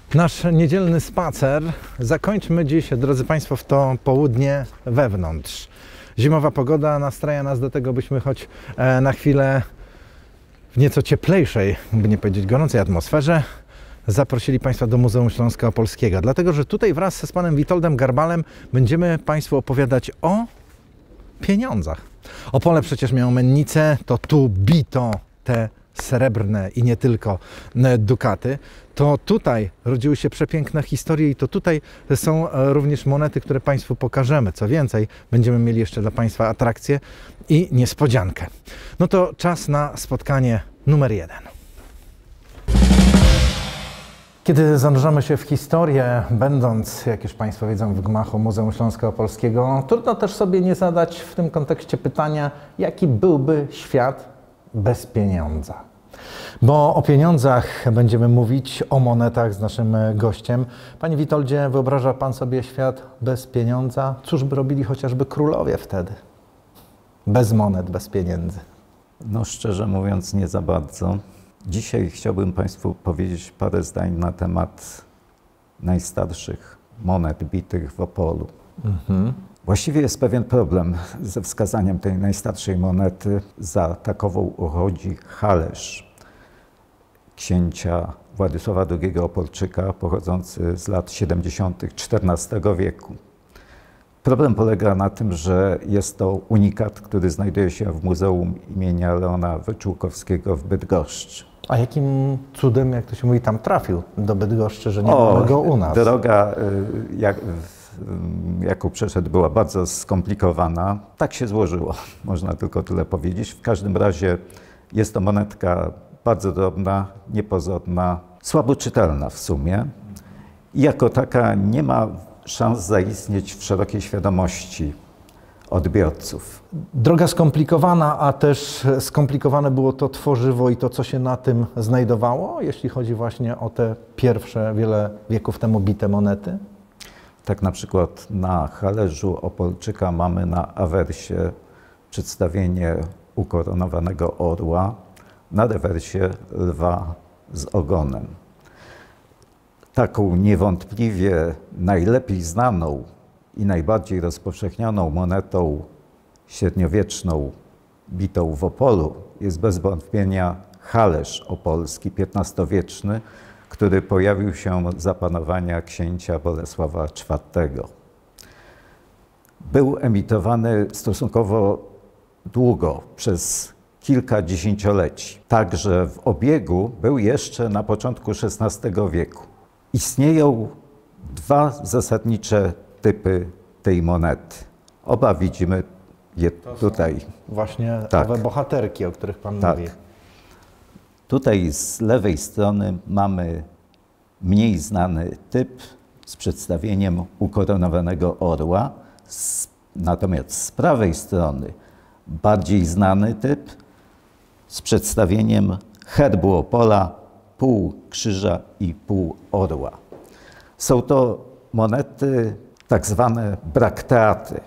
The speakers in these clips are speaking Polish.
Nasz niedzielny spacer zakończmy dziś, drodzy Państwo, w to południe wewnątrz. Zimowa pogoda nastraja nas do tego, byśmy choć na chwilę w nieco cieplejszej, by nie powiedzieć gorącej atmosferze, zaprosili Państwa do Muzeum Śląska Opolskiego. Dlatego, że tutaj wraz z panem Witoldem Garbalem będziemy Państwu opowiadać o pieniądzach. Opole przecież miało mennicę, to tu bito te srebrne i nie tylko dukaty. To tutaj rodziły się przepiękne historie i to tutaj są również monety, które Państwu pokażemy. Co więcej, będziemy mieli jeszcze dla Państwa atrakcję i niespodziankę. No to czas na spotkanie numer 1. Kiedy zanurzamy się w historię, będąc, jak już Państwo wiedzą, w gmachu Muzeum Śląska Opolskiego, trudno też sobie nie zadać w tym kontekście pytania, jaki byłby świat bez pieniądza. Bo o pieniądzach będziemy mówić, o monetach z naszym gościem. Panie Witoldzie, wyobraża Pan sobie świat bez pieniądza? Cóż by robili chociażby królowie wtedy? Bez monet, bez pieniędzy. No szczerze mówiąc nie za bardzo. Dzisiaj chciałbym Państwu powiedzieć parę zdań na temat najstarszych monet bitych w Opolu. Właściwie jest pewien problem ze wskazaniem tej najstarszej monety. Za takową uchodzi Halesz księcia Władysława II Opolczyka, pochodzący z lat 70. XIV wieku. Problem polega na tym, że jest to unikat, który znajduje się w Muzeum imienia Leona Wyczółkowskiego w Bydgoszczy. A jakim cudem, jak to się mówi, tam trafił do Bydgoszczy, że nie mamy go u nas? Droga, jaką przeszedł, była bardzo skomplikowana. Tak się złożyło, można tylko tyle powiedzieć. W każdym razie jest to monetka bardzo drobna, niepozorna, słabo czytelna w sumie i jako taka nie ma szans zaistnieć w szerokiej świadomości odbiorców. Droga skomplikowana, a też skomplikowane było to tworzywo i to, co się na tym znajdowało, jeśli chodzi właśnie o te pierwsze, wiele wieków temu bite monety? Tak na przykład na Halerzu Opolczyka mamy na awersie przedstawienie ukoronowanego orła, na rewersie lwa z ogonem. Taką niewątpliwie najlepiej znaną i najbardziej rozpowszechnioną monetą średniowieczną bitą w Opolu jest bez wątpienia Halesz opolski, XV-wieczny, który pojawił się za panowania księcia Bolesława IV. Był emitowany stosunkowo długo, przez kilka dziesięcioleci. Także w obiegu był jeszcze na początku XVI wieku. Istnieją dwa zasadnicze typy tej monety. Oba widzimy je tutaj. Właśnie tak. Owe bohaterki, o których Pan tak. mówi. Tutaj z lewej strony mamy mniej znany typ z przedstawieniem ukoronowanego orła. Natomiast z prawej strony bardziej znany typ z przedstawieniem herbu Opola, pół krzyża i pół orła. Są to monety tak zwane brakteaty.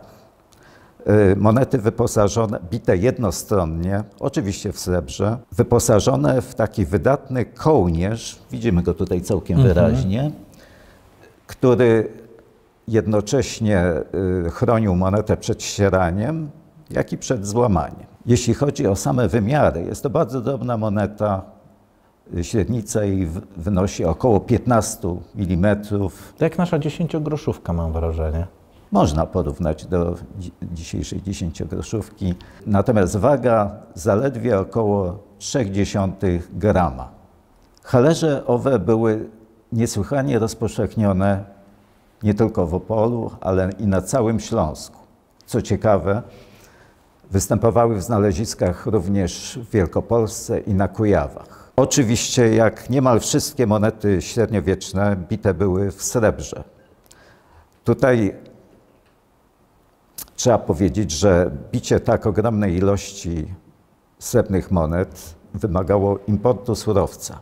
Monety wyposażone, bite jednostronnie, oczywiście w srebrze, wyposażone w taki wydatny kołnierz, widzimy go tutaj całkiem wyraźnie, który jednocześnie chronił monetę przed ścieraniem, jak i przed złamaniem. Jeśli chodzi o same wymiary, jest to bardzo drobna moneta. Średnica jej wynosi około 15 mm. Jak nasza 10-groszówka, mam wrażenie. Można porównać do dzisiejszej 10-groszówki. Natomiast waga zaledwie około 0,3 grama. Halerze owe były niesłychanie rozpowszechnione nie tylko w Opolu, ale i na całym Śląsku. Co ciekawe, występowały w znaleziskach również w Wielkopolsce i na Kujawach. Oczywiście, jak niemal wszystkie monety średniowieczne, bite były w srebrze. Tutaj trzeba powiedzieć, że bicie tak ogromnej ilości srebrnych monet wymagało importu surowca.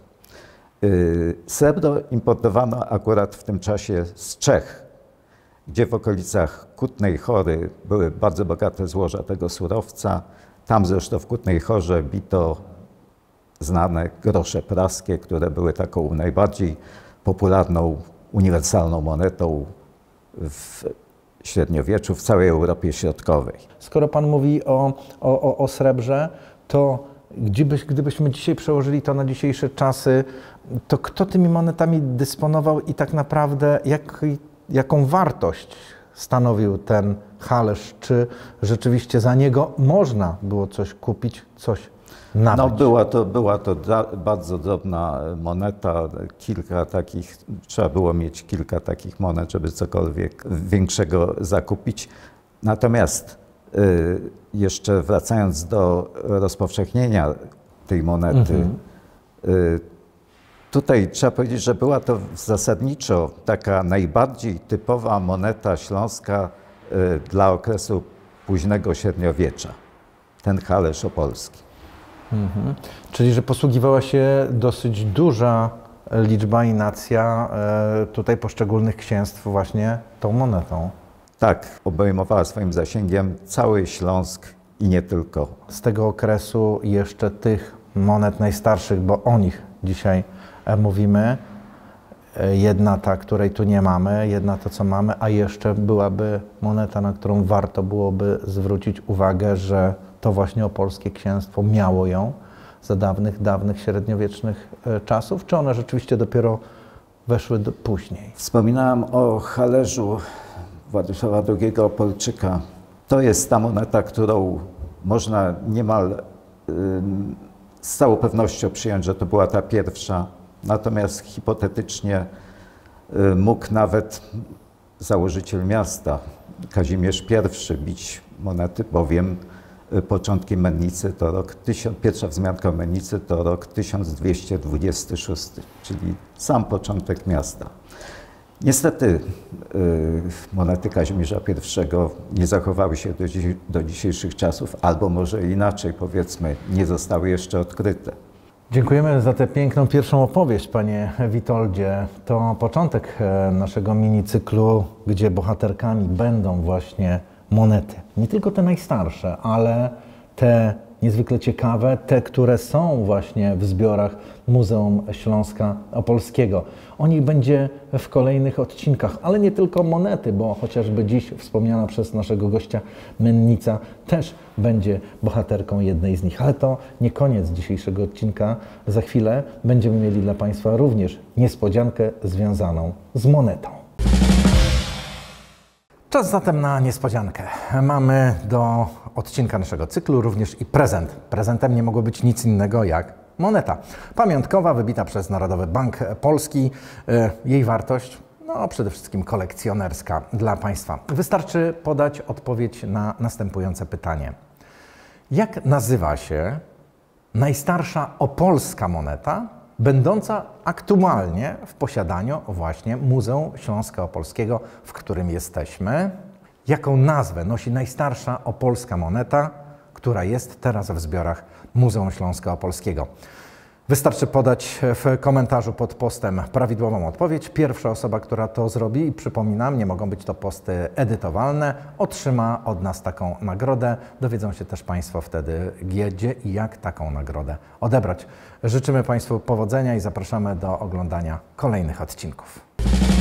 Srebro importowano akurat w tym czasie z Czech, gdzie w okolicach Kutnej Hory były bardzo bogate złoża tego surowca. Tam zresztą w Kutnej Horze bito znane grosze praskie, które były taką najbardziej popularną, uniwersalną monetą w średniowieczu, w całej Europie Środkowej. Skoro Pan mówi o srebrze, to gdybyśmy dzisiaj przełożyli to na dzisiejsze czasy, to kto tymi monetami dysponował i tak naprawdę jaką wartość stanowił ten halerz? Czy rzeczywiście za niego można było coś kupić, coś nabyć? No była to bardzo drobna moneta, trzeba było mieć kilka takich monet, żeby cokolwiek większego zakupić. Natomiast jeszcze wracając do rozpowszechnienia tej monety, tutaj trzeba powiedzieć, że była to zasadniczo taka najbardziej typowa moneta śląska dla okresu późnego średniowiecza, ten halerz opolski. Czyli, że posługiwała się dosyć duża liczba i nacja tutaj poszczególnych księstw właśnie tą monetą. Tak, obejmowała swoim zasięgiem cały Śląsk i nie tylko. Z tego okresu jeszcze tych monet najstarszych, bo o nich dzisiaj mówimy, jedna ta, której tu nie mamy, jedna to, co mamy, a jeszcze byłaby moneta, na którą warto byłoby zwrócić uwagę, że to właśnie opolskie księstwo miało ją za dawnych średniowiecznych czasów, czy one rzeczywiście dopiero weszły później? Wspominałem o halerzu Władysława II Opolczyka. To jest ta moneta, którą można niemal z całą pewnością przyjąć, że to była ta pierwsza. Natomiast hipotetycznie mógł nawet założyciel miasta, Kazimierz I, bić monety, bowiem początki mennicy to pierwsza wzmianka o mennicy to rok 1226, czyli sam początek miasta. Niestety monety Kazimierza I nie zachowały się do dzisiejszych czasów, albo może inaczej powiedzmy, nie zostały jeszcze odkryte. Dziękujemy za tę piękną pierwszą opowieść, panie Witoldzie. To początek naszego minicyklu, gdzie bohaterkami będą właśnie monety. Nie tylko te najstarsze, ale te niezwykle ciekawe, te, które są właśnie w zbiorach Muzeum Śląska Opolskiego. O nich będzie w kolejnych odcinkach, ale nie tylko monety, bo chociażby dziś wspomniana przez naszego gościa mennica też będzie bohaterką jednej z nich. Ale to nie koniec dzisiejszego odcinka. Za chwilę będziemy mieli dla Państwa również niespodziankę związaną z monetą. Czas zatem na niespodziankę. Mamy do odcinka naszego cyklu również i prezent. Prezentem nie mogło być nic innego jak moneta pamiątkowa, wybita przez Narodowy Bank Polski. Jej wartość, no przede wszystkim kolekcjonerska dla Państwa. Wystarczy podać odpowiedź na następujące pytanie. Jak nazywa się najstarsza opolska moneta, będąca aktualnie w posiadaniu właśnie Muzeum Śląska Opolskiego, w którym jesteśmy? Jaką nazwę nosi najstarsza opolska moneta, która jest teraz w zbiorach Muzeum Śląska Opolskiego? Wystarczy podać w komentarzu pod postem prawidłową odpowiedź. Pierwsza osoba, która to zrobi, i przypominam, nie mogą być to posty edytowalne, otrzyma od nas taką nagrodę. Dowiedzą się też Państwo wtedy, gdzie i jak taką nagrodę odebrać. Życzymy Państwu powodzenia i zapraszamy do oglądania kolejnych odcinków.